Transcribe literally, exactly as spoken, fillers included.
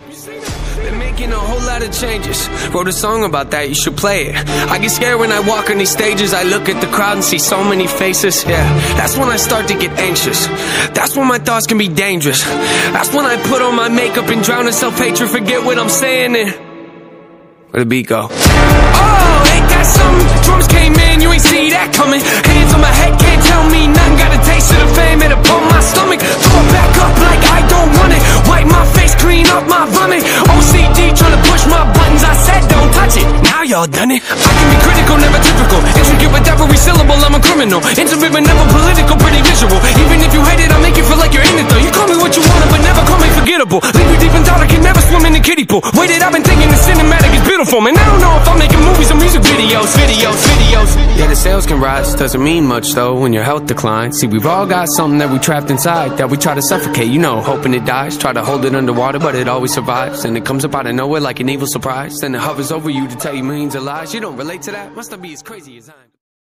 Been making a whole lot of changes. Wrote a song about that, you should play it. I get scared when I walk on these stages. I look at the crowd and see so many faces. Yeah, that's when I start to get anxious. That's when my thoughts can be dangerous. That's when I put on my makeup and drown in self-hatred. Forget what I'm saying and where'd the beat go? Oh, ain't that something? Drums came in, you ain't see that coming. Hands on my head, can't tell me nothing. Got a taste of the fame, it'll pump my stomach. Throw it back up like I don't want it. Wipe my face, clean up my vomit. O C D trying to push my buttons. I said don't touch it, now y'all done it. I can be critical, never typical. Intricate with every syllable, I'm a criminal. Intimate but never political, pretty visual. Even if you hate it, I'll make you feel like you're in it though. You call me what you want, but never call me forgettable. Leave you deep in thought, I can never swim in the kiddie pool. Waited, I've been thinking the cinematic is beautiful. Man, I don't know if I'm making movies or music videos, videos, videos. Yeah, the sales can rise, doesn't mean much though when your health declines. See, we've all got something that we trapped inside that we try to suffocate, you know, hoping it dies. Try to hold it underwater, but it always survives. And it comes up out of nowhere like an evil surprise. Then it hovers over you to tell you millions of lies. You don't relate to that? Must not be as crazy as I am.